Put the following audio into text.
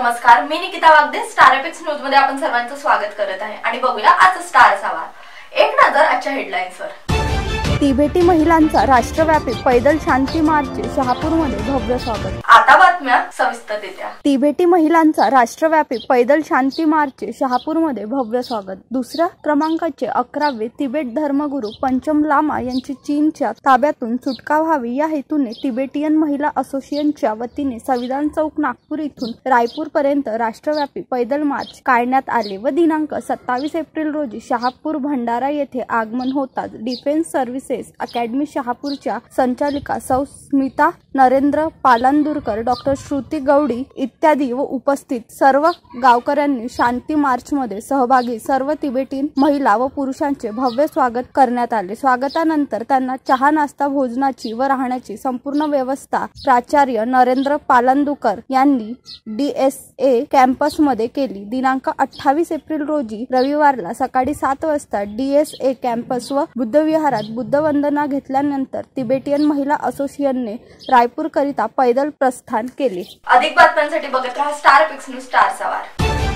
नमस्कार, मी Nikita Wagde. Star Epics News मध्ये आपण सर्वांचं स्वागत करत आहे आणि बघूया आजचा स्टार सवाल. एक नजर आजच्या हेडलाईन्सवर. तिबेटी महिलांचा राष्ट्रव्यापी पैदल शांती मार्च, शहापूरमध्ये भव्य स्वागत. आता बातम्या सविस्तररित्या. तिबेटी महिलांचा राष्ट्रव्यापी पैदल शांती मार्च, शहापूरमध्ये भव्य स्वागत. दुसऱ्या क्रमांकाचे 11वे तिबेट धर्मगुरू पंचम लामा यांची चीनच्या ताब्यातून सुटका व्हावी या हेतूने तिबेटियन महिला असोसिएशनच्या वतीने संविधान चौक नागपूर इथून रायपूर पर्यंत राष्ट्रव्यापी पैदल मार्च काढण्यात आले व दिनांक 27 एप्रिल रोजी शहापूर भंडारा येथे आगमन होताच डिफेन्स सर्व्हिसेस अकॅडमी शहापूरच्या संचालिका सौ स्मिता नरेंद्र पालांदूरकर, डॉक्टर श्रुती गवडी इत्यादी व उपस्थित सर्व गावकऱ्यांनी शांती मार्च मध्ये सहभागी सर्व तिबेटीन महिला व पुरुषांचे भव्य स्वागत करण्यात आले. स्वागतानंतर त्यांना चहा नाश्ता भोजनाची व राहण्याची संपूर्ण व्यवस्था प्राचार्य नरेंद्र पालांदूरकर यांनी DSA कॅम्पस मध्ये केली. दिनांक 28 एप्रिल रोजी रविवारला सकाळी 7 वाजता DSA कॅम्पस व बुद्धविहारात बुद्धवंदना घेतल्यानंतर तिबेटियन महिला असोसिएशनने रायपूर करिता पैदल प्रस्थान केले. अधिक बातम्यांसाठी बघत रहा स्टार एपिक्स न्यूज स्टार सवार.